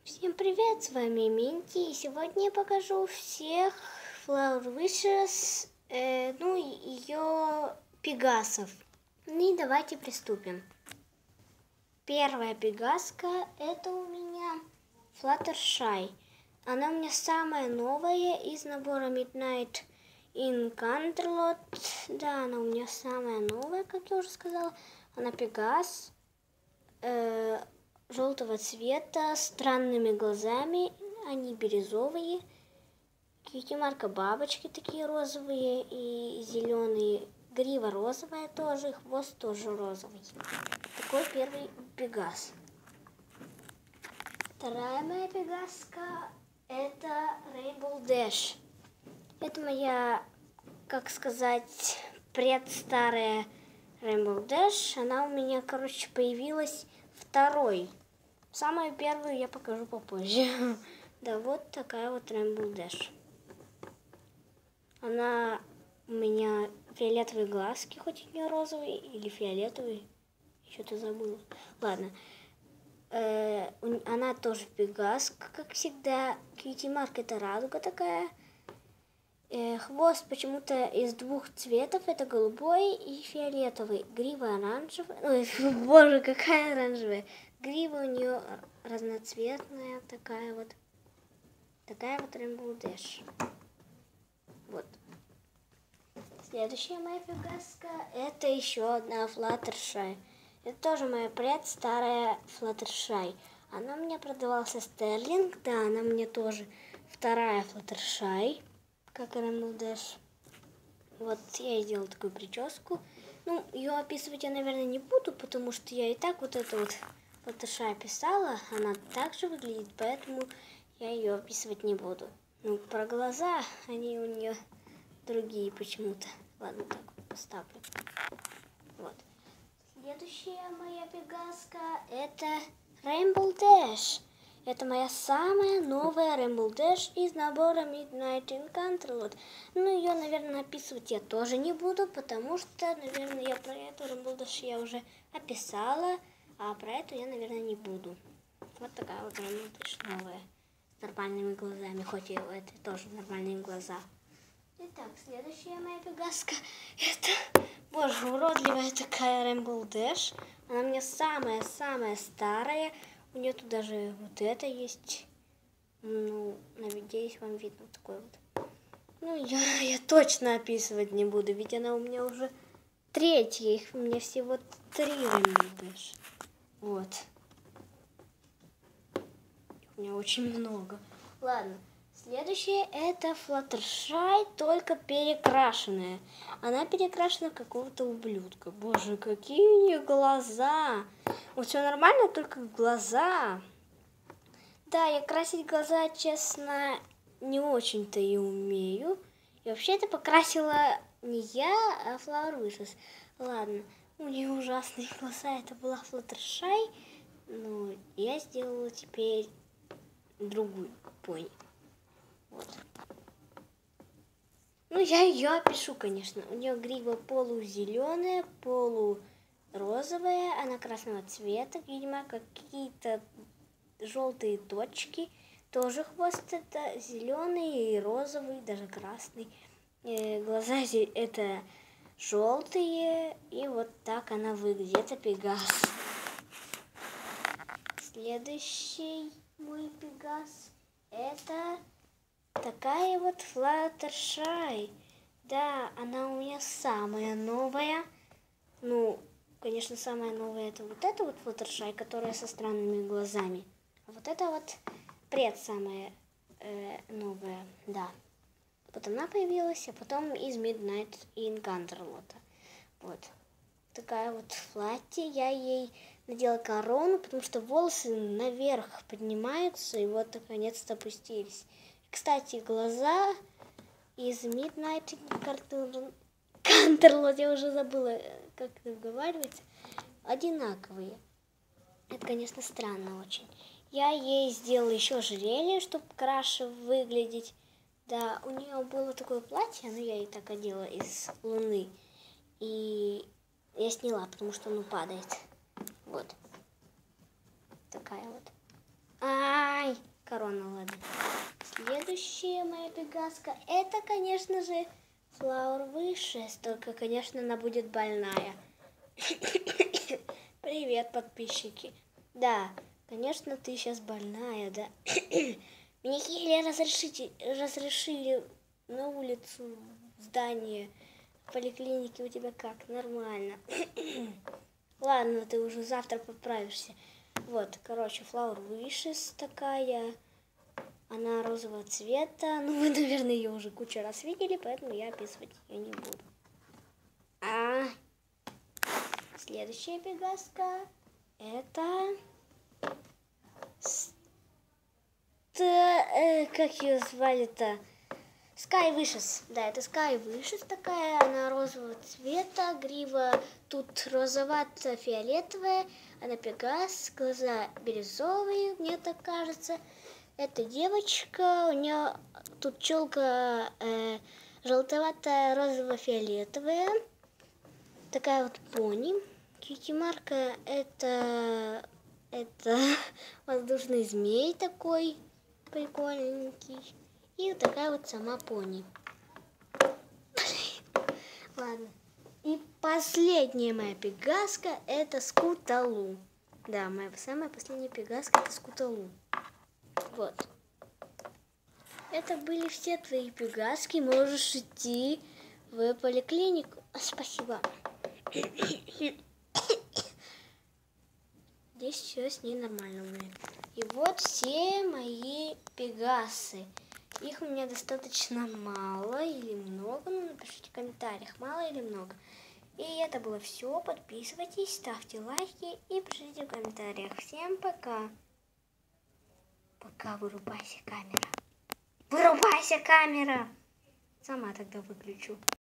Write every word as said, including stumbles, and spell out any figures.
Всем привет, с вами Минти, и сегодня я покажу всех Flower Wishes, э, ну и ее пегасов. Ну и давайте приступим. Первая пегаска это у меня Fluttershy. Она у меня самая новая из набора Midnight in Canterlot. Да, она у меня самая новая, как я уже сказала. Она пегас. Э, желтого цвета, странными глазами, они бирюзовые. Кьюти-марка бабочки такие розовые и зеленые. Грива розовая тоже, хвост тоже розовый. Такой первый пегас. Вторая моя пегаска это Rainbow Dash. Это моя, как сказать, предстарая Rainbow Dash. Она у меня, короче, появилась второй. Самую первую я покажу попозже. Да, вот такая вот Rainbow Dash. Она у меня фиолетовые глазки, хоть и не розовые, или фиолетовые. Что-то забыла. Ладно. Э, она тоже пегаска, как всегда. Кьюти-марк это радуга такая. Э, хвост почему-то из двух цветов. Это голубой и фиолетовый. Грива оранжевая. Ой, боже, какая оранжевая. Грива у нее разноцветная, такая вот. Такая вот Rainbow Dash. Вот. Следующая моя пегаска это еще одна Fluttershy. Это тоже моя предстарая Fluttershy. Она у меня продавался Стерлинг. Да, она мне тоже вторая Fluttershy, как Rainbow Dash. Вот я сделала такую прическу. Ну, ее описывать я, наверное, не буду, потому что я и так вот эту вот Fluttershy описала. Она также выглядит, поэтому я ее описывать не буду. Ну, про глаза, они у нее другие почему-то. Ладно, так поставлю. Вот. Следующая моя пегаска это Rainbow Dash. Это моя самая новая Rainbow Dash из набора Midnight in Canterlot. Ну, ее, наверное, описывать я тоже не буду, потому что, наверное, я про эту Rainbow Dash я уже описала, а про эту я, наверное, не буду. Вот такая вот Rainbow Dash новая, с нормальными глазами, хоть и у этой тоже нормальные глаза. Итак, следующая моя пегаска это, боже, уродливая такая Rainbow Dash. Она у меня самая-самая старая. У нее тут даже вот это есть. Ну, надеюсь, вам видно такой вот. Ну, я, я точно описывать не буду, ведь она у меня уже третья. Их у меня всего три Rainbow Dash. Вот. Их у меня очень много. Ладно. Следующая это Fluttershy, только перекрашенная. Она перекрашена в какого-то ублюдка. Боже, какие у нее глаза. Вот все нормально, только глаза. Да, я красить глаза, честно, не очень-то и умею. И вообще это покрасила не я, а Flower Wishes. Ладно, у нее ужасные глаза. Это была Fluttershy. Но я сделала теперь другую пони. Вот. Ну, я ее опишу, конечно. У нее грива полузеленая, полурозовая, она красного цвета, видимо, какие-то желтые точки. Тоже хвост это зеленый и розовый, даже красный. Э, глаза это желтые, и вот так она выглядит. Это пегас. Следующий мой пегас это такая вот Fluttershy. Да, она у меня самая новая. Ну, конечно, самая новая это вот эта вот Fluttershy, которая со странными глазами. А вот это вот пред самая э, новая, да. Вот она появилась, а потом из Midnight in Canterlot. Вот. Такая вот Флатти. Я ей надела корону, потому что волосы наверх поднимаются и вот наконец-то опустились. Кстати, глаза из Midnight in Canterlot, я уже забыла, как это выговаривается, одинаковые. Это, конечно, странно очень. Я ей сделала еще ожерелье, чтобы краше выглядеть. Да, у нее было такое платье, но я ей так одела из луны. И я сняла, потому что оно падает. Вот. Такая вот. Ай! корона, ладно. Следующая моя пегаска, это, конечно же, Flower Wishes, только, конечно, она будет больная. Привет, подписчики. Да, конечно, ты сейчас больная, да? Мне еле разрешите, разрешили на улицу, в здание, в поликлинике. У тебя как? Нормально. Ладно, ты уже завтра поправишься. Вот, короче, Flower Wishes такая. Она розового цвета. Ну, вы, наверное, ее уже кучу раз видели, поэтому я описывать ее не буду. А следующая пегаска это... Э, как ее звали-то? Sky Wishes. Да, это Sky Wishes такая. Она розового цвета. Грива тут розовато-фиолетовая. Она пегас. Глаза бирюзовые, мне так кажется. Это девочка. У нее тут челка э, желтоватая, розово-фиолетовая. Такая вот пони. Кьюти-марка это... Это воздушный змей такой прикольненький. И вот такая вот сама пони. Ладно. И последняя моя пегаска это Скуталу. Да, моя самая последняя пегаска это Скуталу. Вот. Это были все твои пегаски. Можешь идти в поликлинику. Спасибо. Здесь все с ней нормально будет. И вот все мои пегасы. Их у меня достаточно мало или много. Ну, напишите в комментариях, мало или много. И это было все. Подписывайтесь, ставьте лайки и пишите в комментариях. Всем пока. Пока, вырубайся камера. Вырубайся камера. Сама тогда выключу.